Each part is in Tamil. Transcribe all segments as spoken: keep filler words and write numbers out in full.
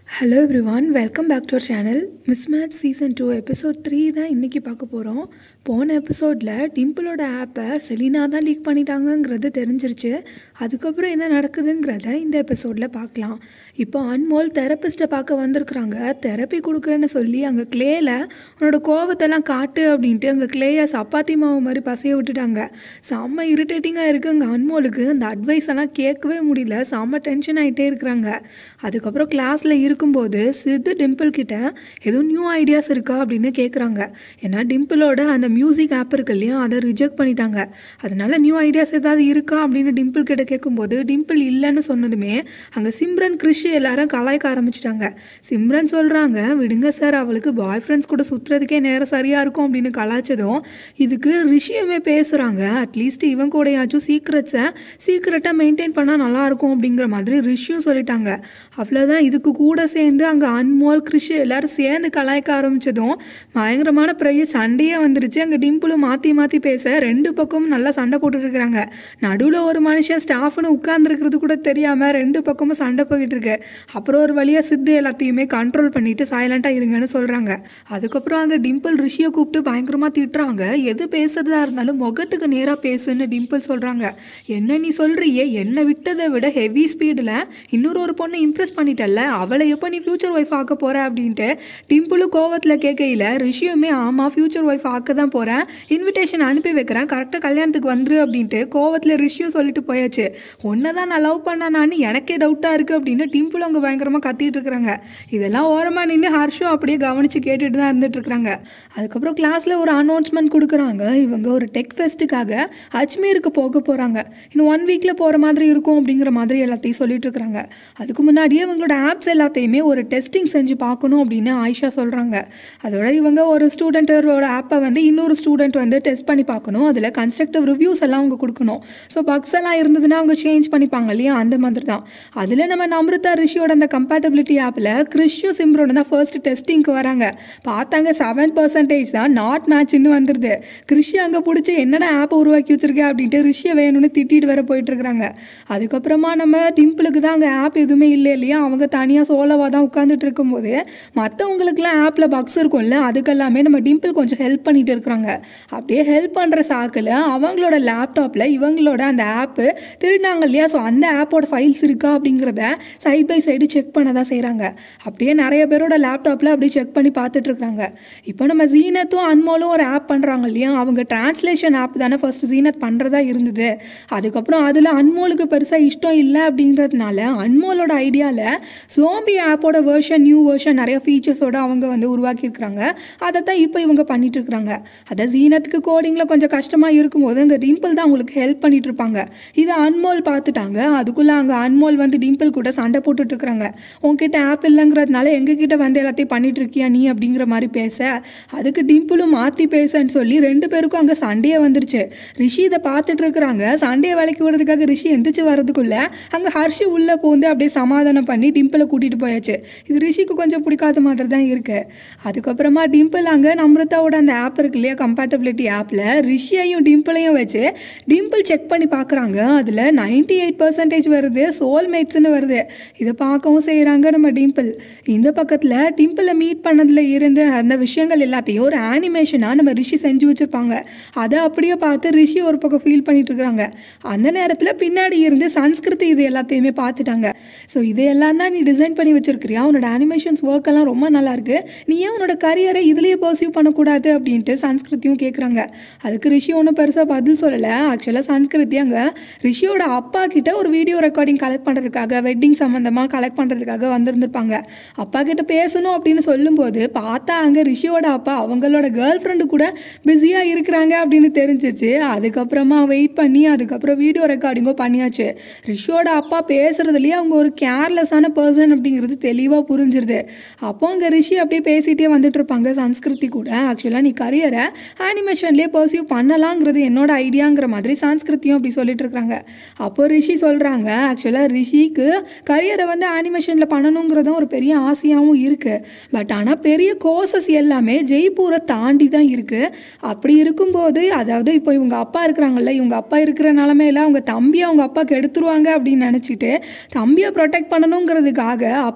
Hello everyone, welcome back to our channel. Mismatch season two episode three தான் இன்றைக்கி பார்க்க போகிறோம். போன எபிசோடில் டிம்பிளோட ஆப்பை செலினா தான் லீக் பண்ணிட்டாங்கங்கிறது தெரிஞ்சிருச்சு. அதுக்கப்புறம் என்ன நடக்குதுங்கிறத இந்த எபிசோடில் பார்க்கலாம். இப்போ அன்மோல் தெரப்பிஸ்ட்டை பார்க்க வந்திருக்குறாங்க. தெரப்பி கொடுக்குறேன்னு சொல்லி அங்கே கிளேயில் உன்னோட கோவத்தெல்லாம் காட்டு அப்படின்ட்டு அங்கே கிளேயை சப்பாத்தி மாவு மாதிரி பசைய விட்டுட்டாங்க. செம்ம இரிட்டேட்டிங்காக இருக்குது அங்கே அன்மோலுக்கு. அந்த அட்வைஸ் எல்லாம் கேட்கவே முடியல. செம்ம டென்ஷன் ஆகிட்டே இருக்கிறாங்க. அதுக்கப்புறம் கிளாஸில் இருக்கும்போது சித்து டிம்பிள் கிட்ட எதுவும் நியூ ஐடியாஸ் இருக்கா அப்படின்னு கேட்குறாங்க. ஏன்னா டிம்பிளோட அந்த மியூசிக் ஆப் இருக்கு இல்லையா, அதை ரிஜெக்ட் பண்ணிட்டாங்க. அதனால நியூ ஐடியாஸ் ஏதாவது இருக்கா அப்படின்னு டிம்பிள் கிட்ட கேட்கும்போது டிம்பிள் இல்லைன்னு சொன்னதுமே அங்கே சிம்ரன் கிறிஷ் எல்லாரும் கலாய்க்க ஆரம்பிச்சிட்டாங்க. சிம்ரன் சொல்கிறாங்க, விடுங்க சார், அவளுக்கு பாய் ஃப்ரெண்ட்ஸ் கூட சுற்றுறதுக்கே நேரம் சரியாக இருக்கும் அப்படின்னு கலாய்ச்சதும் இதுக்கு ரிஷியுமே பேசுகிறாங்க. அட்லீஸ்ட் இவன் கூடயாச்சும் சீக்ரெட்ஸை சீக்ரெட்டாக மெயின்டைன் பண்ணால் நல்லாயிருக்கும் அப்படிங்கிற மாதிரி ரிஷியும் சொல்லிட்டாங்க. அவ்வளோதான். இதுக்கு கூட சேர்ந்து அங்கே அன்மோல் கிறிஷ் எல்லாரும் சேர்ந்து கலாய்க்க ஆரம்பித்ததும் பயங்கரமான பெரிய சண்டையே வந்துருச்சு. அங்கே டிம்பிளும் மாற்றி மாற்றி பேச ரெண்டு பக்கமும் நல்லா சண்டை போட்டுருக்குறாங்க. நடுவில் ஒரு மனுஷன் ஸ்டாஃப்னு உட்கார்ந்துருக்கிறது கூட தெரியாமல் ரெண்டு பக்கமும் சண்டை போய்கிட்டு இருக்கு. அப்புறம் ஒரு வழியாக சித்து எல்லாத்தையுமே கண்ட்ரோல் பண்ணிட்டு சைலண்டாக இருங்கன்னு சொல்கிறாங்க. அதுக்கப்புறம் அங்கே டிம்பிள் ரிஷியை கூப்பிட்டு பயங்கரமாக திட்டுறாங்க. எது பேசுறதா இருந்தாலும் முகத்துக்கு நேராக பேசுன்னு டிம்பிள் சொல்கிறாங்க. என்ன நீ சொல்கிறியே, என்னை விட்டதை விட ஹெவி ஸ்பீடில் இன்னொரு ஒரு பொண்ணை இம்ப்ரெஸ் பண்ணிட்டல்ல, அவளை எப்போ நீ ஃபியூச்சர் ஒய்ஃப் ஆக்க போகிற அப்படின்ட்டு டிம்பிளும் கோவத்தில் கேட்கையில் ரிஷியுமே ஆமாம் ஃபியூச்சர் ஒய்ஃப் ஆக்க தான் போகிறேன், இன்விடேஷன் அனுப்பி வைக்கிறேன், கரெக்டாக கல்யாணத்துக்கு வந்துரு அப்படின்ட்டு கோவத்தில் ரிஷியும் சொல்லிட்டு போயாச்சு. ஒன்றை தான் நான் லவ் பண்ணானான்னு எனக்கே டவுட்டாக இருக்குது அப்படின்னு டிம்பிள் அவங்க பயங்கரமாக கத்திட்டு இருக்கிறாங்க. இதெல்லாம் ஓரமாக நின்று ஹர்ஷும் அப்படியே கவனித்து கேட்டுட்டு தான் இருந்துட்டு இருக்கிறாங்க. அதுக்கப்புறம் கிளாஸில் ஒரு அனௌன்ஸ்மெண்ட் கொடுக்குறாங்க. இவங்க ஒரு டெக் ஃபெஸ்ட்டுக்காக அஜ்மீருக்கு போக போகிறாங்க. இன்னும் ஒன் வீக்கில் போகிற மாதிரி இருக்கும் அப்படிங்கிற மாதிரி எல்லாத்தையும் சொல்லிட்டு இருக்கிறாங்க. அதுக்கு முன்னாடியே இவங்களோட ஆப்ஸ் எல்லாத்தையுமே ஒரு டெஸ்டிங் செஞ்சு பார்க்கணும் அப்படின்னு ஆயிஷா சொல்கிறாங்க. அதோட இவங்க ஒரு ஸ்டூடெண்ட்டோட ஆப்பை வந்து இன்னொரு ஸ்டூடெண்ட் வந்து டெஸ்ட் பண்ணி பார்க்கணும். அதில் கன்ஸ்ட்ரக்டிவ் ரிவ்யூஸ் எல்லாம் அவங்க கொடுக்கணும். ஸோ பக்ஸ் எல்லாம் இருந்ததுன்னா அவங்க சேஞ்ச் பண்ணிப்பாங்க இல்லையா, அந்த மாதிரி தான். அதில் நம்ம நம்ருதா ரிஷியோட அந்த கம்பேட்டபிலிட்டி ஆப்பில் கிறிஷும் சிம்ரோனும் தான் ஃபர்ஸ்ட் டெஸ்டிங்க்கு வராங்க. பார்த்தாங்க செவன் பர்சன்டேஜ் தான் நாட் மேட்ச்னு வந்துடுது. கிறிஷி அங்கே பிடிச்சி என்னடா ஆப்பை உருவாக்கி வச்சிருக்கேன் அப்படின்ட்டு ரிஷியை வேணும்னு திட்டிட்டு வர போயிட்டு இருக்கிறாங்க. அதுக்கப்புறமா நம்ம டிம்பிளுக்கு தான் அங்கே ஆப் எதுவுமே இல்லை இல்லையா, அவங்க தனியாக சோலோவாக தான் உட்காந்துட்டு இருக்கும்போது மற்றவங்களுக்குலாம் ஆப்பில் பக்ஸ் இருக்கும்ல, அதுக்கெல்லாமே நம்ம டிம்பிள் கொஞ்சம் ஹெல்ப் பண்ணிட்டு இருக்கிறாங்க. அப்படியே ஹெல்ப் பண்ணுற சாக்கில் அவங்களோட லேப்டாப்பில் இவங்களோட அந்த ஆப்பு திருடினாங்க இல்லையா, ஸோ அந்த ஆப்போட ஃபைல்ஸ் இருக்கா அப்படிங்கிறத சைட் பை சைடு செக் பண்ண தான் செய்கிறாங்க. அப்படியே நிறைய பேரோட லேப்டாப்பில் அப்படியே செக் பண்ணி பார்த்துட்டு இருக்கிறாங்க. இப்போ நம்ம ஜீனத்தும் அன்மோலும் ஒரு ஆப் பண்ணுறாங்க இல்லையா, அவங்க டிரான்ஸ்லேஷன் ஆப் தானே ஃபர்ஸ்ட் ஜீனத் பண்ணுறதா இருந்தது. அதுக்கப்புறம் அதில் அன்மோலுக்கு பெருசாக இஷ்டம் இல்லை அப்படிங்கிறதுனால அன்மோலோட ஐடியாவில் சோம்பி ஆப்போட வேர்ஷன் நியூ வேர்ஷன் நிறைய ஃபீச்சர்ஸோட அவங்க வந்து உருவாக்கியிருக்கிறாங்க. அதை தான் இப்போ இவங்க பண்ணிட்டு இருக்கிறாங்க. அதை ஜீனத்துக்கு கோடிங்கில் கொஞ்சம் கஷ்டமாக இருக்கும்போது அங்கே டிம்பிள் தான் அவங்களுக்கு ஹெல்ப் பண்ணிட்டு இருப்பாங்க. இதை அன்மோல் பார்த்துட்டாங்க. அதுக்குள்ளே அங்கே அன்மோல் வந்து டிம்பிள் கூட சண்டை போட்டுட்டு இருக்கிறாங்க. உங்ககிட்ட ஆப் இல்லைங்கிறதுனால எங்ககிட்ட வந்து எல்லாத்தையும் பண்ணிட்டு இருக்கியா நீ அப்படிங்கிற மாதிரி பேச, அதுக்கு டிம்பிளும் மாற்றி பேசன்னு சொல்லி ரெண்டு பேருக்கும் அங்கே சண்டையே வந்துருச்சு. ரிஷி இதை பார்த்துட்டு இருக்கிறாங்க. சண்டையை விலைக்கு விடுறதுக்காக ரிஷி எந்திரிச்சு வர்றதுக்குள்ள அங்கே ஹர்ஷி உள்ளே போந்து அப்படியே சமாதானம் பண்ணி டிம்பிளை கூட்டிகிட்டு போயாச்சு. இது ரிஷிக்கு கொஞ்சம் பிடிக்காத மாதிரி தான் இருக்குது. அதுக்கப்புறமா டிம்பிள் அங்கே நம்ருதாவோட அந்த ஆப் இருக்கு இல்லையா, கம்பேட்டபிலிட்டி ஆப்பில் ரிஷியையும் டிம்பிளையும் வச்சு டிம்பிள் செக் பண்ணி பார்க்குறாங்க. அதில் நைன்டி எயிட் பர்சன்டேஜ் வருது, சோல்மேட்ஸ்ன்னு வருது. இதை பார்க்கவும் செய்கிறாங்க நம்ம டிம்பிள். இந்த பக்கத்தில் டிம்பிளை மீட் பண்ணதில் இருந்து அந்த விஷயங்கள் எல்லாத்தையும் ஒரு ஆனிமேஷனாக நம்ம ரிஷி செஞ்சு வச்சுருப்பாங்க. அதை அப்படியே பார்த்து ரிஷி ஒரு பக்கம் ஃபீல் பண்ணிட்டு இருக்கிறாங்க. அந்த நேரத்தில் பின்னாடி இருந்து சன்ஸ்கிருதி இது எல்லாத்தையுமே பார்த்துட்டாங்க. ஸோ இதையெல்லாம் தான் நீ டிசைன் பண்ணி வச்சிருக்கிறியா, உன்னோட அனிமேஷன்ஸ் ஒர்க் எல்லாம் ரொம்ப நல்லா இருக்கு, நீ ஏன் உன்னோட கரியரை இதுலேயே பர்சியூ பண்ணக்கூடாது அப்படின்ட்டு சன்ஸ்கிருத்தியும் கேட்குறாங்க. அதுக்கு ரிஷி ஒன்றும் பெருசாக பதில் சொல்லலை. ஆக்சுவலாக சன்ஸ்கிருதி அங்கே ரிஷியோட அப்பா கிட்ட ஒரு வீடியோ ரெக்கார்டிங் கலெக்ட் பண்ணுறதுக்காக, வெட்டிங் சம்மந்தமாக கலெக்ட் பண்ணுறதுக்காக வந்திருந்திருப்பாங்க. அப்பா கிட்ட பேசணும் அப்படின்னு சொல்லும்போது பார்த்தா அங்கே ரிஷியோட அப்பா அவங்களோட கேர்ள் ஃப்ரெண்டு கூட பிஸியாக இருக்கிறாங்க அப்படின்னு தெரிஞ்சிச்சு. அதுக்கப்புறமா வெயிட் பண்ணி அதுக்கப்புறம் வீடியோ ரெக்கார்டிங்கும் பண்ணியாச்சு. ரிஷியோட அப்பா பேசுறதுலேயே அவங்க ஒரு கேர்லெஸ்ஸான பர்சன் அப்படிங்கிறது தெளிவாக புரிஞ்சிருது. அப்போ அங்கே ரிஷி அப்படியே பேசிகிட்டே வந்துட்டு இருப்பாங்க சன்ஸ்கிருதி கூட. ஆக்சுவலாக நீ கரியரை ஆனிமேஷன்லேயே பர்சியூ பண்ணலாங்கிறது என்னோட ஐடியாங்கிற மாதிரி சன்ஸ்கிருத்தியும் அப்படி சொல்லிட்டு இருக்காங்க. அப்போ ரிஷி சொல்கிறாங்க, ஆக்சுவலாக ரிஷிக்கு கரியரை வந்து ஆனிமேஷனில் பண்ணணுங்கிறதும் ஒரு பெரிய ஆசையாகவும் இருக்குது. பட் ஆனால் பெரிய கோர்சஸ் எல்லாமே ஜெய்ப்பூரை தாண்டி தான் இருக்குது. அப்படி இருக்கும்போது அதாவது இப்போ இவங்க அப்பா இருக்கிறாங்கல்ல, இவங்க அப்பா இருக்கிற நிலமையில அவங்க தம்பியை அவங்க அப்பாவுக்கு எடுத்துருவாங்க அப்படின்னு நினச்சிட்டு தம்பியை ப்ரொடெக்ட் பண்ணணுங்கிறதுக்காக அப்பா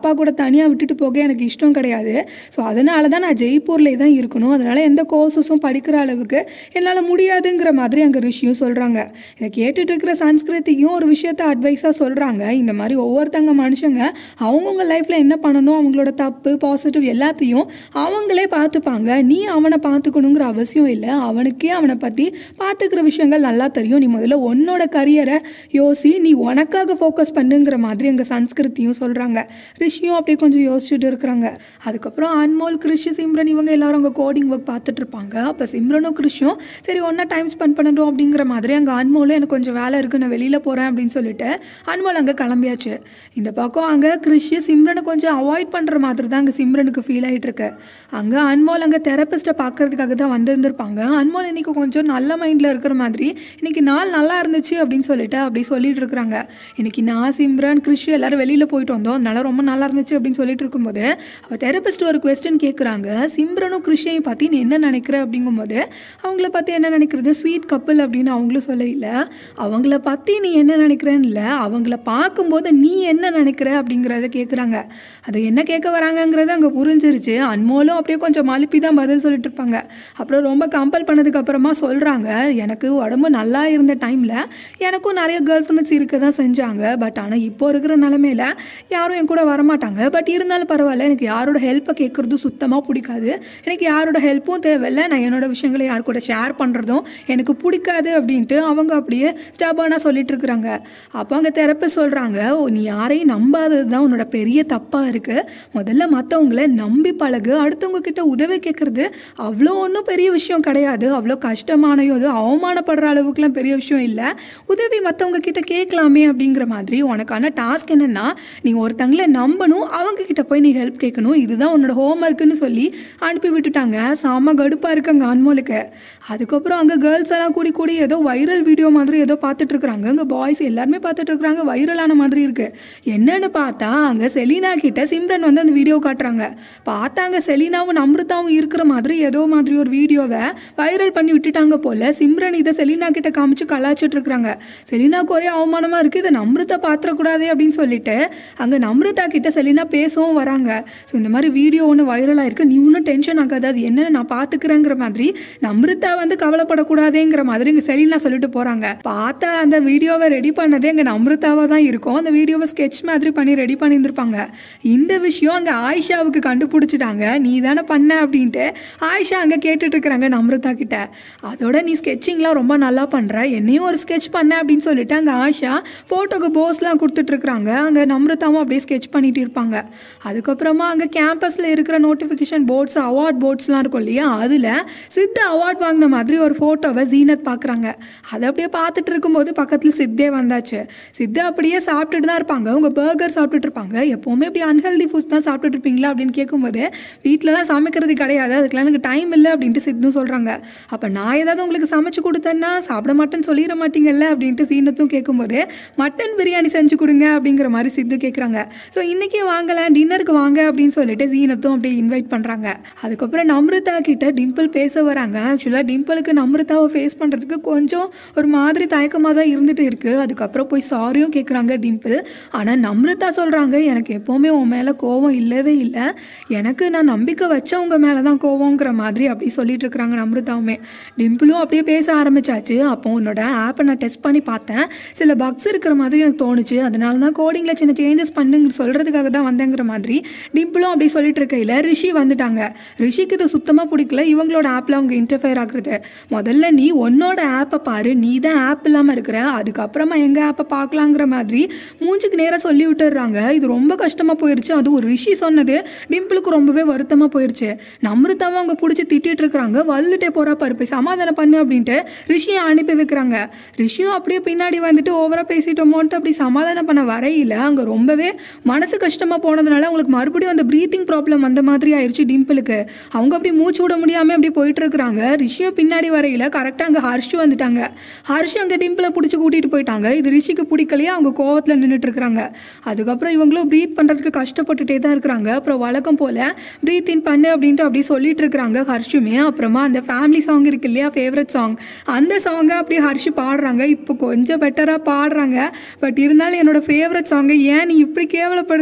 அப்பா கூட தனியாக விட்டுட்டு போக எனக்கு இஷ்டம் கிடையாது. ஸோ அதனால தான் நான் ஜெய்ப்பூர்லேயே தான் இருக்கணும். அதனால் எந்த கோர்ஸஸும் படிக்கிற அளவுக்கு என்னால் முடியாதுங்கிற மாதிரி அங்கே ரிஷியும் சொல்கிறாங்க. இதை கேட்டுட்டு இருக்கிற சன்ஸ்கிருதியும் ஒரு விஷயத்த அட்வைஸாக சொல்கிறாங்க. இந்த மாதிரி ஒவ்வொருத்தங்க மனுஷங்க அவங்கவுங்க லைஃப்பில் என்ன பண்ணணும், அவங்களோட தப்பு பாசிட்டிவ் எல்லாத்தையும் அவங்களே பார்த்துப்பாங்க. நீ அவனை பார்த்துக்கணுங்கிற அவசியம் இல்லை. அவனுக்கே அவனை பற்றி பார்த்துக்கிற விஷயங்கள் நல்லா தெரியும். நீ முதல்ல உன்னோட கரியரை யோசி, நீ உனக்காக ஃபோக்கஸ் பண்ணுங்கிற மாதிரி எங்கள் சன்ஸ்கிருதியும் சொல்கிறாங்க. ரிஷியும் அப்படியே கொஞ்சம் யோசிச்சுட்டு இருக்கிறாங்க. அதுக்கப்புறம் அன்மோல், கிறிஷ், சிம்ரன் இவங்க எல்லாரும் அங்கே கோடிங் ஒர்க் பார்த்துட்டு இருப்பாங்க. அப்போ சிம்ரனும் கிறிஷும் சரி ஒன்றா டைம் ஸ்பெண்ட் பண்ணணும் அப்படிங்கிற மாதிரி அங்கே அன்மோலும் எனக்கு கொஞ்சம் வேலை இருக்குது, நான் வெளியில் போகிறேன் அப்படின்னு சொல்லிட்டு அன்மோல் அங்கே கிளம்பியாச்சு. இந்த பக்கம் அங்கே கிறிஷ் சிம்ரனை கொஞ்சம் அவாய்ட் பண்ணுற மாதிரி தான் அங்கே சிம்ரனுக்கு ஃபீல் ஆகிட்டு இருக்கு. அங்கே அன்மோல் அங்கே தெரப்பிஸ்ட்டை பார்க்கறதுக்காக தான் வந்திருந்திருப்பாங்க. அன்மோல் இன்னைக்கு கொஞ்சம் நல்ல மைண்டில் இருக்கிற மாதிரி இன்னைக்கு நாள் நல்லா இருந்துச்சு அப்படின்னு சொல்லிட்டு அப்படி சொல்லிட்டு இருக்கிறாங்க. இன்னைக்கு நான், சிம்ரன், கிறிஷ் எல்லாரும் வெளியில் போயிட்டு வந்தோம், அதனால ரொம்ப நல்லா இருந்துச்சு அப்படின்னு சொல்லிட்டு இருக்கும்போது அவள் தெரப்பிஸ்ட் ஒரு கொஸ்டின் கேட்குறாங்க. சிம்ரனும் கிறிஷையும் பற்றி நீ என்ன நினைக்கிற அப்படிங்கும்போது அவங்கள பற்றி என்ன நினைக்கிறது, ஸ்வீட் கப்பிள் அப்படின்னு அவங்களும் சொல்ல இல்லை. அவங்கள பற்றி நீ என்ன நினைக்கிறேன்னு இல்லை, அவங்கள பார்க்கும்போது நீ என்ன நினைக்கிற அப்படிங்கிறத கேட்குறாங்க. அது என்ன கேட்க வராங்கங்கிறது அங்கே புரிஞ்சிருச்சு. அன்மோலும் அப்படியே கொஞ்சம் மழுப்பி தான் பதில் சொல்லிட்டு இருப்பாங்க. அப்புறம் ரொம்ப கம்பல் பண்ணதுக்கு அப்புறமா சொல்கிறாங்க, எனக்கு உடம்பு நல்லா இருந்த டைமில் எனக்கும் நிறைய கேர்ள் ஃப்ரெண்ட்ஸ் இருக்க தான் செஞ்சாங்க. பட் ஆனால் இப்போ இருக்கிற நிலமையில யாரும் என் கூட வரமாட்டாங்க. பட் இருந்தாலும் பரவாயில்ல, எனக்கு யாரோட ஹெல்ப்பை கேட்குறதும் சுத்தமாக பிடிக்காது. எனக்கு யாரோட ஹெல்ப்பும் தேவையில்லை. நான் என்னோட விஷயங்களை யார் கூட ஷேர் பண்ணுறதும் எனக்கு பிடிக்காது அப்படின்ட்டு அவங்க அப்படியே ஸ்டபர்னாக சொல்லிட்டு இருக்கிறாங்க. அப்போ அங்கே தெரப்பி சொல்கிறாங்க, நீ யாரையும் நம்பாதது தான் உன்னோட பெரிய தப்பாக இருக்குது. முதல்ல மற்றவங்களை நம்பி பழகு. அடுத்தவங்க கிட்ட உதவி கேட்குறது அவ்வளோ ஒன்றும் பெரிய விஷயம் கிடையாது. அவ்வளோ கஷ்டமானயோ அது அவமானப்படுற அளவுக்குலாம் பெரிய விஷயம் இல்லை. உதவி மற்றவங்க கிட்ட கேட்கலாமே அப்படிங்கிற மாதிரி உனக்கான டாஸ்க் என்னென்னா நீ ஒருத்தங்களை நம்பணும், அவங்க கிட்ட போய் நீ ஹெல்ப் கேட்கணும். இதுதான் உன்னோட ஹோம் ஒர்க்குன்னு சொல்லி அனுப்பி விட்டுட்டாங்க. செம்ம கடுப்பாக இருக்கு அங்கே அன்மோலுக்கு. அதுக்கப்புறம் அங்கே கேர்ள்ஸ் எல்லாம் கூடி கூடி ஏதோ வைரல் வீடியோ மாதிரி ஏதோ பார்த்துட்டு இருக்கிறாங்க. அங்கே பாய்ஸ் எல்லாருமே பார்த்துட்டு இருக்கிறாங்க. வைரலான மாதிரி இருக்கு. என்னன்னு பார்த்தா அங்கே செலினா கிட்ட சிம்ரன் வந்து அந்த வீடியோ காட்டுறாங்க. பார்த்தாங்க செலினாவும் அமிர்தாவும் இருக்கிற மாதிரி ஏதோ மாதிரி ஒரு வீடியோவை வைரல் பண்ணி விட்டுட்டாங்க போல. சிம்ரன் இதை செலினா கிட்ட காமிச்சு கலாச்சிட்டு இருக்கிறாங்க. செலினாவுக்கு ஒரே அவமானமாக இருக்குது, இதை நம்ருதா பாத்திரக்கூடாதே அப்படின்னு சொல்லிட்டு அங்கே நம்ருதா கிட்ட செலினா பேசவும் வராங்க. ஸோ இந்த மாதிரி வீடியோ ஒன்று வைரலாக இருக்குது, நீ ஒன்றும் டென்ஷன் ஆகாது, அது என்னன்னு நான் பார்த்துக்கிறேங்கிற மாதிரி நம்ருதா வந்து கவலைப்படக்கூடாதேங்கிற மாதிரி இங்கே செலினா சொல்லிட்டு போகிறாங்க. பார்த்தா அந்த வீடியோவை ரெடி பண்ணதே அங்கே நம்ருதாவாக தான் இருக்கும். அந்த வீடியோவை ஸ்கெட்ச் மாதிரி பண்ணி ரெடி பண்ணியிருந்திருப்பாங்க. இந்த விஷயம் அங்கே ஆயிஷாவுக்கு கண்டுபிடிச்சிட்டாங்க. நீ தானே பண்ண அப்படின்ட்டு ஆயிஷா அங்கே கேட்டுட்டு இருக்கிறாங்க நம்ருதா கிட்ட. அதோட நீ ஸ்கெட்சிங்லாம் ரொம்ப நல்லா பண்ணுற, என்னையும் ஒரு ஸ்கெட்ச் பண்ண அப்படின்னு சொல்லிட்டு அங்கே ஆயிஷா ஃபோட்டோக்கு போஸ்லாம் கொடுத்துட்ருக்குறாங்க. அங்கே நம்ருதாவும் அப்படியே ஸ்கெட்ச் பண்ணிட்டு இருப்பாங்க. அதுக்கப்புறமா அங்கே கேம்பஸில் இருக்கிற நோட்டிஃபிகேஷன் போர்ட்ஸ், அவார்ட் போர்ட்ஸ்லாம் இருக்கும் இல்லையா, அதில் சித்து அவார்ட் வாங்கின மாதிரி ஒரு ஃபோட்டோவை ஜீனத் பார்க்குறாங்க. அதை அப்படியே பார்த்துட்டு இருக்கும்போது பக்கத்தில் சித்தே வந்தாச்சு. சித்து அப்படியே சாப்பிட்டுட்டு தான் இருப்பாங்க. அவங்க பர்கர் சாப்பிட்டுட்டு இருப்பாங்க. எப்போவுமே இப்படி அன்ஹெல்தி ஃபுட்ஸ் தான் சாப்பிட்டுட்டு இருப்பீங்களா அப்படின்னு கேட்கும்போது வீட்டிலலாம் சமைக்கிறது கிடையாது, அதுக்கெலாம் எனக்கு டைம் இல்லை அப்படின்ட்டு சித்தும் சொல்கிறாங்க. அப்போ நான் ஏதாவது உங்களுக்கு சமைச்சு கொடுத்தேன்னா சாப்பிட மாட்டேன்னு சொல்லிட மாட்டீங்கல்ல அப்படின்ட்டு சீனத்தும் கேட்கும்போது மட்டன் பிரியாணி செஞ்சு கொடுங்க அப்படிங்கிற மாதிரி சித்து கேட்குறாங்க. ஸோ இன்றைக்கி வாங்கலாம், டின்னருக்கு வாங்க அப்படின்னு சொல்லிட்டு சீனத்தும் அப்படியே இன்வைட் பண்ணுறாங்க. அதுக்கப்புறம் நம்ருதா கிட்ட டிம்பிள் பேச வராங்க. ஆக்சுவலாக டிம்பிளுக்கு நம்ருதாவை ஃபேஸ் பண்ணுறதுக்கு கொஞ்சம் ஒரு மாதிரி தயக்கமாக தான் இருந்துகிட்டு இருக்குது. அதுக்கப்புறம் போய் சாரியும் கேட்குறாங்க டிம்பிள். ஆனால் நம்ருதா சொல்கிறாங்க, எனக்கு எப்போவுமே உன் மேலே கோவம் இல்லவே இல்லை, எனக்கு நான் நம்பிக்கை வச்சவங்க மேலே தான் கோவங்கிற மாதிரி அப்படி சொல்லிட்டு இருக்கிறாங்க நம்ருதாவுமே. டிம்பிளும் அப்படியே பேச ஆரம்பிச்சாச்சு. அப்போ உன்னோட ஆப்பை நான் டெஸ்ட் பண்ணி பார்த்தேன், சில பக்ஸ் இருக்கிற மாதிரி எனக்கு தோணுச்சு, அதனால தான் கோடிங்கில் சின்ன சேஞ்சஸ் பண்ணுங்க சொல்கிறதுக்காக தான் வந்தேங்கிற மாதிரி டிம்பிளும் அப்படி சொல்லிட்டு இருக்கையில் ரிஷி வந்துட்டாங்க. ரிஷிக்கு இது சுத்தமாக பிடிக்கல, இவங்களோட ஆப்பில் அவங்க இன்டர்ஃபயர் ஆகுறது. முதல்ல நீ உன்னோட ஆப்பை பாரு, நீ தான் ஆப் இல்லாமல் இருக்கிற, அதுக்கப்புறமா எங்கள் ஆப்பை பார்க்கலாங்கிற மாதிரி மூஞ்சுக்கு நேராக சொல்லி விட்டுடுறாங்க. இது ரொம்ப கஷ்டமாக போயிடுச்சு. அது ஒரு ரிஷி சொன்னது டிம்பிளுக்கு ரொம்பவே வருத்தமாக போயிடுச்சு. நம்ருதாவும் அவங்க பிடிச்சி திட்டிட்டு இருக்கிறாங்க. வந்துட்டே போகிறா பாரு, போய் சமாதானம் பண்ணு அப்படின்ட்டு ரிஷியை அனுப்பி வைக்கிறாங்க. ரிஷியும் அப்படியே பின்னாடி வந்துட்டு ஓவராக பேசிட்டோமோன்ட்டு அப்படி சமாதானம் பண்ண வரையில் அங்கே ரொம்பவே மனசு கஷ்டமாக போனதுனால அவங்களுக்கு மறுபடியும் அந்த ப்ரீத்திங் ப்ராப்ளம் அந்த மாதிரி ஆயிடுச்சு டிம்பிளுக்கு. அவங்க அப்படி மூச்சு விட முடியாமல் அப்படி போயிட்டு இருக்கிறாங்க. ரிஷியும் பின்னாடி வரையில் கரெக்டாக அங்கே ஹர்ஷ் வந்துட்டாங்க. ஹர்ஷ் அங்கே டிம்பிளை பிடிச்சி கூட்டிகிட்டு போயிட்டாங்க. இது ரிஷிக்கு பிடிக்கலையே, அவங்க கோவத்தில் நின்றுட்டு இருக்கிறாங்க. அதுக்கப்புறம் இவங்களும் ப்ரீத் பண்ணுறதுக்கு கஷ்டப்பட்டுட்டே தான் இருக்கிறாங்க. அப்புறம் வழக்கம் போல் ப்ரீத் இன் பண்ணு அப்படின்ட்டு அப்படி சொல்லிட்டு இருக்கிறாங்க ஹர்ஷுமே. அப்புறமா அந்த ஃபேமிலி சாங் இருக்கு இல்லையா, ஃபேவரட் சாங், அந்த சாங்கை அப்படி ஹர்ஷ் பாடுறாங்க. இப்போ கொஞ்சம் பெட்டராக பாடுறாங்க. பட் இருந்தாலும் என்னோட ஃபேவரட் சாங்கை ஏன் நீ இப்படி கேவலப்படுத்த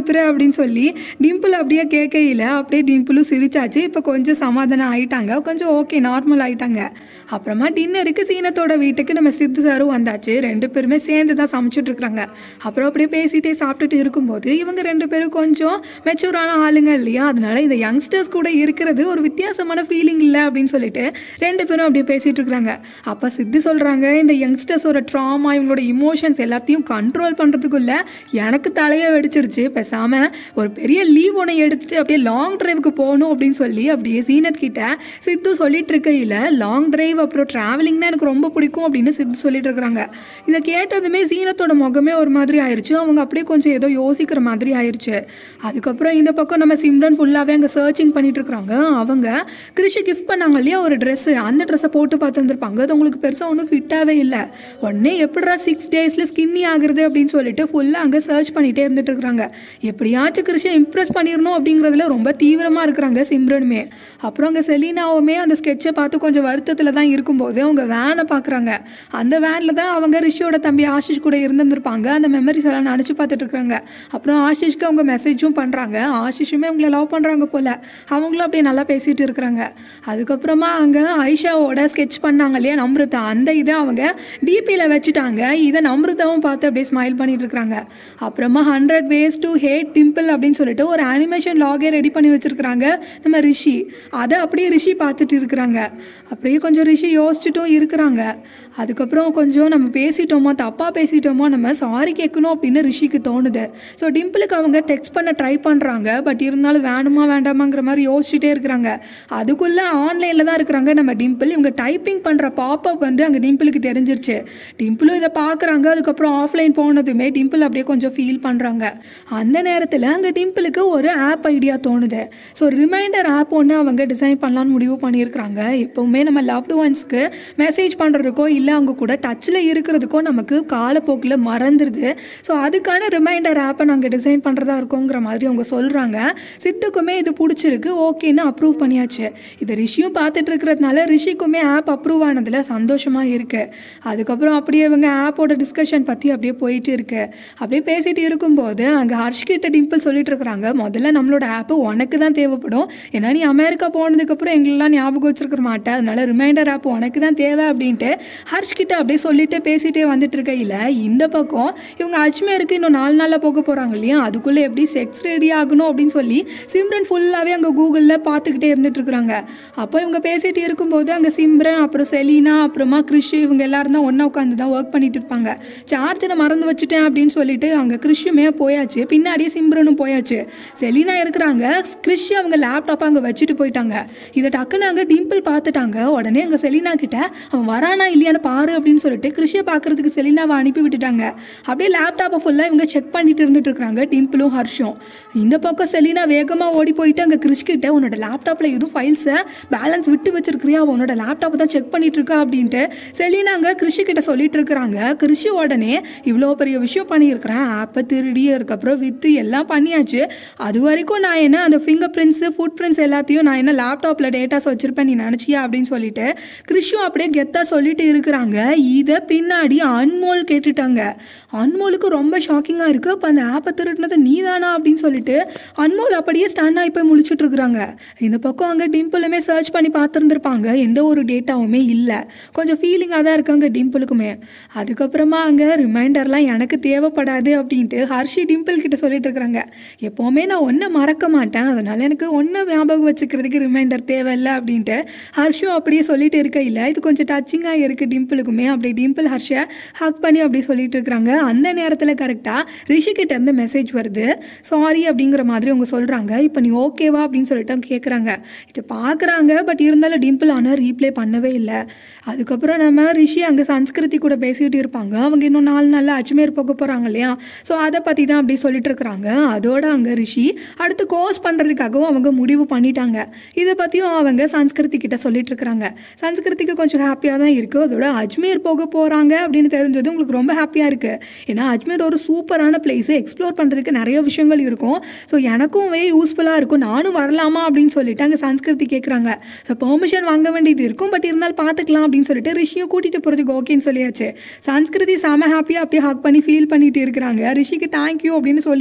பயமுறுத்துற அப்படின்னு சொல்லி டிம்பிள் அப்படியே கேட்கையில் அப்படியே டிம்பிளும் சிரிச்சாச்சு. இப்போ கொஞ்சம் சமாதானம் ஆகிட்டாங்க, கொஞ்சம் ஓகே நார்மல் ஆகிட்டாங்க. அப்புறமா டின்னருக்கு சீனத்தோட வீட்டுக்கு நம்ம சித்து சாரும் வந்தாச்சு. ரெண்டு பேருமே சேர்ந்து தான் சமைச்சிட்டு இருக்கிறாங்க. அப்புறம் அப்படியே பேசிகிட்டே சாப்பிட்டுட்டு இருக்கும்போது இவங்க ரெண்டு பேரும் கொஞ்சம் மெச்சூரான ஆளுங்க இல்லையா, அதனால இந்த யங்ஸ்டர்ஸ் கூட இருக்கிறது ஒரு வித்தியாசமான ஃபீலிங் இல்லை அப்படின்னு சொல்லிட்டு ரெண்டு பேரும் அப்படியே பேசிகிட்டு இருக்கிறாங்க. அப்போ சித்து சொல்கிறாங்க, இந்த யங்ஸ்டர்ஸோட ட்ராமா இவங்களோட இமோஷன்ஸ் எல்லாத்தையும் கண்ட்ரோல் பண்ணுறதுக்குள்ள எனக்கு தலையை வெடிச்சிருச்சு. பேசாமல் ஒரு பெரிய லீவ் ஒன்று எடுத்துகிட்டு அப்படியே லாங் ட்ரைவுக்கு போகணும் அப்படின்னு சொல்லி அப்படியே சீனத் கிட்ட சித்து சொல்லிட்டு இருக்கையில் லாங் ட்ரைவ் அப்புறம் ட்ராவலிங்னா எனக்கு ரொம்ப பிடிக்கும் அப்படின்னு சித்து சொல்லிட்டு இருக்கிறாங்க. இதை கேட்டதுமே சீனத்தோட முகமே ஒரு மாதிரி ஆயிடுச்சு. அவங்க அப்படியே கொஞ்சம் ஏதோ யோசிக்கிற மாதிரி ஆயிடுச்சு. அதுக்கப்புறம் இந்த பக்கம் நம்ம சிம்ரன் ஃபுல்லாகவே அங்கே சர்ச்சிங் பண்ணிட்டு இருக்கிறாங்க. அவங்க கிருஷி கிஃப்ட் பண்ணாங்க இல்லையா ஒரு ட்ரெஸ்ஸு, அந்த ட்ரெஸ்ஸை போட்டு பார்த்துருந்துருப்பாங்க. அது உங்களுக்கு பெருசாக ஒன்றும் ஃபிட்டாகவே இல்லை. உடனே எப்படிடா சிக்ஸ் டேஸில் ஸ்கின்னி ஆகுறது அப்படின்னு சொல்லிட்டு ஃபுல்லாக அங்கே சர்ச் பண்ணிகிட்டே இருந்துட்டு இருக்கிறாங்க. எப்படியாச்சும் கிருஷியை இம்ப்ரெஸ் பண்ணிடணும் அப்படிங்கிறதுல ரொம்ப தீவிரமாக இருக்கிறாங்க சிம்ரனுமே. அப்புறம் அங்கே செலீனாவுமே அந்த ஸ்கெட்சை பார்த்து கொஞ்சம் வருத்தத்தில் தான் இருக்கும்போது அவங்க வேனை பார்க்குறாங்க. அந்த வேனில் தான் அவங்க ரிஷியோட தம்பி ஆஷிஷ் கூட இருந்திருப்பாங்க. அந்த மெமரிஸ் எல்லாம் நினச்சி பார்த்துட்டு இருக்காங்க. அப்புறம் ஆஷிஷ்க்கு அவங்க மெசேஜும் பண்ணுறாங்க. ஆஷிஷுமே அவங்கள லவ் பண்ணுறாங்க போல். அவங்களும் அப்படியே நல்லா பேசிகிட்டு இருக்கிறாங்க. அதுக்கப்புறமா அங்கே ஐஷாவோட ஸ்கெட்ச் பண்ணாங்க இல்லையா நம்ருதா, அந்த இதை அவங்க டிபியில் வச்சுட்டாங்க. இதை நம்ருதாவும் பார்த்து அப்படியே ஸ்மைல் பண்ணிட்டு இருக்கிறாங்க. அப்புறமா hundred ways to hate Dimple அப்படின்னு சொல்லிட்டு ஒரு அனிமேஷன் லாகே ரெடி பண்ணி வச்சுருக்கிறாங்க நம்ம ரிஷி. அதை அப்படியே ரிஷி பார்த்துட்டு இருக்கிறாங்க. அப்படியே கொஞ்சம் ரிஷி யோசிச்சுட்டும் இருக்கிறாங்க. அதுக்கப்புறம் கொஞ்சம் நம்ம பேசிட்டோமோ தப்பாக பேசிட்டோமோ நம்ம சாரி கேட்கணும் அப்படின்னு ரிஷிக்கு தோணுது. ஸோ டிம்பிளுக்கு அவங்க டெக்ஸ்ட் பண்ண ட்ரை பண்ணுறாங்க. பட் இருந்தாலும் வேணுமா வேண்டாமாங்கிற மாதிரி யோசிச்சுட்டே இருக்கிறாங்க. அதுக்குள்ளே ஆன்லைனில் தான் இருக்கிறாங்க நம்ம டிம்பிள். இவங்க டைப்பிங் பண்ணுற பாப்அப் வந்து அங்கே டிம்பிளுக்கு தெரிஞ்சிருச்சு. டிம்பிளும் இதை பார்க்குறாங்க. அதுக்கப்புறம் ஆஃப்லைன் போனதுமே டிம்பிள் அப்படியே கொஞ்சம் ஃபீல் பண்ணுறாங்க. அந்த நேரத்தில் அங்கே டிம்பிளுக்கு ஒரு ஆப் ஐடியா தோணுது. ஸோ ரிமைண்டர் ஆப் ஒன்று அவங்க டிசைன் பண்ணலான்னு முடிவு பண்ணியிருக்கிறாங்க. எப்போவுமே நம்ம லவ்டு ஒன்ஸ்க்கு மெசேஜ் பண்ணுறதுக்கோ இல்லை அவங்க கூட டச்சில் இருக்கிறதுக்கோ நமக்கு காலப்போக்கில் மறந்துடுது. ஸோ அதுக்கான ரிமைண்டர் ஆப்பை நாங்கள் டிசைன் பண்ணுறதா இருக்கோங்கிற மாதிரி அவங்க சொல்கிறாங்க. சித்துக்குமே இது பிடிச்சிருக்கு, ஓகேன்னு அப்ரூவ் பண்ணியாச்சு. இதை ரிஷியும் பார்த்துட்டு இருக்கிறதுனால ரிஷிக்குமே ஆப் அப்ரூவ் ஆனதில் சந்தோஷமாக இருக்குது. அதுக்கப்புறம் அப்படியே இவங்க ஆப்போட டிஸ்கஷன் பற்றி அப்படியே போயிட்டு இருக்கு. அப்படியே பேசிகிட்டு இருக்கும்போது அங்கே ஹர்ஷ்கிட்ட டிம்பிள் சொல்லிட்டு இருக்கிறாங்க, முதல்ல நம்மளோட ஆப்பு உனக்கு தான் தேவைப்படும். ஏன்னா நீ அமெரிக்கா போனதுக்கப்புறம் எங்களெலாம் ஞாபகம் வச்சிருக்க மாட்டேன், அதனால ரிமைண்டர் ஆப் உனக்கு தான் தேவை அப்படின்ட்டு ஹர்ஷ்கிட்ட அப்படியே சொல்லிட்டு பேசிகிட்டே வந்துட்டு இருக்கையில் இந்த பக்கம் இவங்க அஜ்மேருக்கு இன்னும் நாலு நாளில் போக போகிறாங்க இல்லையா, அதுக்குள்ளே எப்படி செக்ஸ் ரெடி ஆகணும் அப்படின்னு சொல்லி சிம்ரன் ஃபுல்லாகவே அங்கே கூகுளில் பார்த்துக்கிட்டே இருந்துட்டு இருக்கிறாங்க. அப்போ இவங்க பேசிகிட்டு இருக்கும்போது அங்கே சிம்ரன் அப்புறம் செலீனா அப்புறமா கிறிஷ் இவங்க எல்லாரும் தான் ஒன்றா உட்காந்து தான் ஒர்க் பண்ணிட்டு இருப்பாங்க. சார்ஜரை மறந்து வச்சுட்டேன் அப்படின்னு சொல்லிட்டு அங்கே கிறிஷுமே போயாச்சு, பின்னாடியே சிம்ரனும் போயாச்சு. செலீனா இருக்கிறாங்க, கிறிஷ் அவங்க லேப்டாப்பை அங்கே வச்சுட்டு போயிட்டாங்க. இதை டக்குன்னு அங்கே டிம்பிள் பார்த்துட்டாங்க. உடனே அங்கே செலீனா கிட்ட அவன் வரானா இல்லையான்னு பாரு அப்படின்னு சொல்லிட்டு கிறிஷை பார்க்கறதுக்கு செலீனாவை அனுப்பி விட்டுட்டாங்க. அப்படியே லேப்டாப்பை ஃபுல்லாக இவங்க செக் பண்ணிட்டு இருந்துட்டு இருக்காங்க டிம்பிளும் ஹர்ஷும். இந்த பக்கம் செலீனா வேகமாக ஓடி போயிட்டு அங்கே கிறிஷ் கிட்ட உன்னோட லேப்டாப்பில் எதுவும் ஃபைல்ஸை பேலன்ஸ் விட்டு வச்சிருக்கிறியா, உன்னோட லேப்டாப்பை தான் செக் பண்ணிட்டு இருக்கா அப்படின்ட்டு செலீனா அங்கே கிறிஷு கிட்ட சொல்லிட்டு இருக்கிறாங்க. கிறிஷு உடனே இவ்வளோ பெரிய விஷயம் பண்ணியிருக்கிறேன், ஆப்பை திருடி அதுக்கப்புறம் வித்து எல்லாம் பண்ணியாச்சு, அது வரைக்கும் நான் என்ன அந்த ஃபிங்கர் பிரிண்ட்ஸு ஃபுட் பிரிண்ட்ஸ் எல்லாத்தையும் நான் என்ன லேப்டாப்பில் டேட்டாஸ் வச்சுருப்பேன் நீ நினச்சியா அப்படின்னு சொல்லிட்டு கிறிஷும் அப்படியே கெத்தாக சொல்லிட்டு இருக்கிறாங்க. இதை பின்னாடி அன்மோல் கேட்டுட்டாங்க. அன்மோலுக்கு ரொம்ப ஷாக்கிங்காக இருக்குது, அப்போ அந்த ஆப்பை திருடினது நீ தானா அப்படின்னு சொல்லிட்டு அன்மோல் அப்படியே ஸ்டாண்ட் ஆகி போய் முழிச்சுட்டு இருக்கிறாங்க. இந்த பக்கம் அங்கே டிம்பிளுமே சர்ச் பண்ணி பார்த்துருந்துருப்பாங்க, எந்த ஒரு டேட்டாவுமே இல்லை. கொஞ்சம் ஃபீலிங்காக தான் இருக்காங்க டிம்பிளுக்குமே. அதுக்கப்புறமா அங்கே ரிமைண்டர்லாம் எனக்கு தேவைப்படாது அப்படின்ட்டு ஹர்ஷி டிம்பிள் கிட்ட சொல்லிட்டு இருக்கிறாங்க. எப்போவுமே நான் ஒன்றை மறக்க மாட்டேன், அதனால் எனக்கு ஒன்றை ஞாபகம் வச்சுக்கிறதுக்கு ரிமைண்டர் தேவையில்லை அப்படின்ட்டு ஹர்ஷும் அப்படியே சொல்லிட்டு இருக்கையில் இது கொஞ்சம் டச்சிங்காக இருக்குது டிம்பிளுக்குமே. அப்படி டிம்பிள் ஹர்ஷை ஹக் பண்ணி அப்படி சொல்லிட்டு இருக்கிறாங்க. அந்த நேரத்தில் கரெக்டாக ரிஷிக்கிட்ட இருந்து மெசேஜ் வருது, சாரி அப்படிங்கிற மாதிரி அவங்க சொல்கிறாங்க. இப்போ நீ ஓகேவா அப்படின்னு சொல்லிட்டு அவங்க கேட்குறாங்க. இது பார்க்குறாங்க, பட் இருந்தாலும் டிம்பிள் ஆனால் ரீப்ளே பண்ணவே இல்லை. அதுக்கப்புறம் நம்ம ரிஷி அங்கே சன்ஸ்கிருதி கூட பேசிக்கிட்டு இருப்பாங்க. அவங்க இன்னும் நாலு நாளில் அஜ்மேர் போக போகிறாங்க இல்லையா, ஸோ அதை பற்றி தான் அப்படி சொல்லிட்டு இருக்கிறாங்க. அதோட அங்கே ரிஷி அடுத்து கோர்ஸ் பண்ணுறதுக்காகவும் அவங்க முடிவு பண்ணிட்டாங்க. இதை பற்றியும் அவங்க சன்ஸ்கிருதி கிட்ட சொல்லிட்டு இருக்கிறாங்க. சன்ஸ்கிருதிக்கு கொஞ்சம் ஹாப்பியாக தான் இருக்குது. அதோட அஜ்மேர் போக போகிறாங்க அப்படின்னு தெரிஞ்சது உங்களுக்கு ரொம்ப ஹாப்பியாக இருக்குது. ஏன்னா அஜ்மேர் ஒரு சூப்பரான பிளேஸு, எக்ஸ்ப்ளோர் பண்ணுறதுக்கு நிறைய விஷயங்கள் இருக்கும். ஸோ எனக்கும் யூஸ்ஃபுல்லாக இருக்கும், நானும் வரலாமா அப்படின்னு சொல்லிட்டு அங்கே சன்ஸ்கிருதி கேட்குறாங்க. ஸோ பெர்மிஷன் வாங்க வேண்டியது இருக்கும், பட் இருந்தாலும் பார்த்துக்கலாம் அப்படின்னு சொல்லிட்டு ரிஷியும் கூட்டிகிட்டு போகிறதுக்கு ஓகேன்னு சொல்லியாச்சு. சன்ஸ்கிருதி செம ஹாப்பியாக அப்படியே ஹக் பண்ணி ஃபீல் பண்ணிட்டு இருக்கிறாங்க. ரிஷிக்கு தேங்க்யூ அப்படின்னு சொல்லிட்டு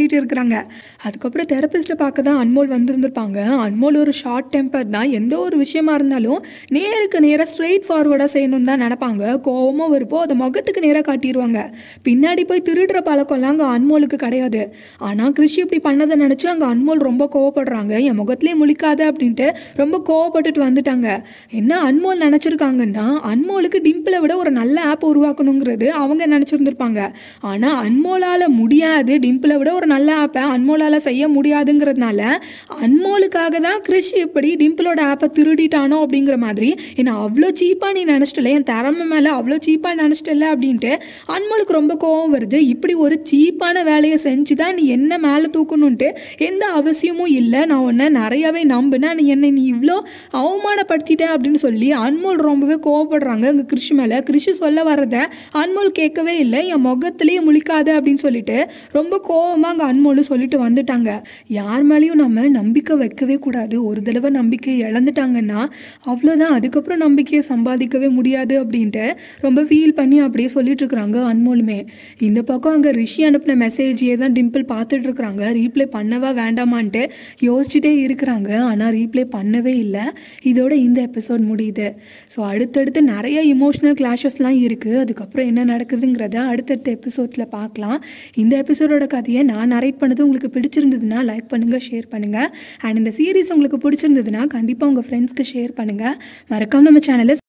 பேசிகிட்டு இருக்கிறாங்க. அதுக்கப்புறம் தெரப்பிஸ்ட்டை பார்க்க தான் அன்மோல் வந்திருந்திருப்பாங்க. அன்மோல் ஒரு ஷார்ட் டெம்பர் தான். எந்த ஒரு விஷயமா இருந்தாலும் நேருக்கு நேராக ஸ்ட்ரெயிட் ஃபார்வர்டாக செய்யணும்னு தான் நினைப்பாங்க. கோவமாக வருப்போ அதை முகத்துக்கு நேராக காட்டிடுவாங்க. பின்னாடி போய் திருடுற பழக்கம்லாம் அங்கே அன்மோலுக்கு கிடையாது. ஆனால் கிறிஷ் இப்படி பண்ணதை நினச்சி அங்கே அன்மோல் ரொம்ப கோவப்படுறாங்க. என் முகத்திலே முழிக்காத அப்படின்ட்டு ரொம்ப கோவப்பட்டுட்டு வந்துட்டாங்க. என்ன அன்மோல் நினச்சிருக்காங்கன்னா, அன்மோலுக்கு டிம்பிளை விட ஒரு நல்ல ஆப் உருவாக்கணுங்கிறது அவங்க நினச்சிருந்துருப்பாங்க. ஆனால் அன்மோலால் முடியாது, டிம்பிளை விட ஒரு நல்ல ஆப்பை அன்மோலால் செய்ய முடியாதுங்கிறதுனால அன்மோலுக்காக தான் கிறிஷ் இப்படி டிம்பிளோட ஆப்பை திருடிட்டானோ அப்படிங்கிற மாதிரி, ஏன்னா அவ்வளோ சீப்பாக நீ நினச்சிட்டல, என் திறமை மேலே அவ்வளோ சீப்பாக நினச்சிட்டல அப்படின்ட்டு அன்மோலுக்கு ரொம்ப கோவம் வருது. இப்படி ஒரு சீப்பான வேலையை செஞ்சு தான் நீ என்ன மேலே தூக்கணுன்ட்டு எந்த அவசியமும் இல்லை. நான் உன்னை நிறையாவே நம்பினேன், நீ என்னை நீ இவ்வளோ அவமானப்படுத்திட்ட அப்படின்னு சொல்லி அன்மோல் ரொம்பவே கோவப்படுறாங்க அங்கே கிறிஷ் மேலே. கிறிஷ் சொல்ல வரதை அன்மோல் கேட்கவே இல்லை. என் முகத்திலேயே முழிக்காத அப்படின்னு சொல்லிட்டு ரொம்ப கோவமாக அங்கே அன்மோலும் சொல்லிட்டு வந்துட்டாங்க. யார் மேலேயும் நம்ம நம்பிக்கை வைக்கவே கூடாது. ஒரு தடவை நம்பிக்கை இழந்துட்டாங்கன்னா அவ்வளோதான், அதுக்கப்புறம் நம்பிக்கையை சம்பாதிக்கவே முடியாது அப்படின்ட்டு ரொம்ப ஃபீல் பண்ணி அப்படியே சொல்லிட்டு இருக்கிறாங்க அன்மோலுமே. இந்த பக்கம் அங்கே ரிஷி அனுப்பின மெசேஜையே தான் டிம்பிள் பார்த்துட்டு இருக்கிறாங்க. ரீப்ளே பண்ணவா வேண்டாமான்ட்டு யோசிச்சுட்டே இருக்கிறாங்க. ஆனால் ரீப்ளே பண்ணவே இல்லை. இதோட இந்த எபிசோட் முடியுது. ஸோ அடுத்தடுத்து நிறைய இமோஷனல் கிளாஷஸ்லாம் இருக்குது. அதுக்கப்புறம் என்ன நடக்குதுங்கிறத அடுத்தடுத்த எபிசோட்ஸில் பார்க்கலாம். இந்த எபிசோடோட கதையை நான் நரேட் பண்ணது உங்களுக்கு பிடிச்சிருந்ததுன்னா லைக் பண்ணுங்கள், ஷேர் பண்ணுங்கள். அண்ட் இந்த சீரீஸ் உங்களுக்கு பிடிச்சிருந்ததுன்னா கண்டிப்பாக உங்கள் ஃப்ரெண்ட்ஸ்க்கு ஷேர் பண்ணுங்கள். மறக்காம நம்ம சேனலை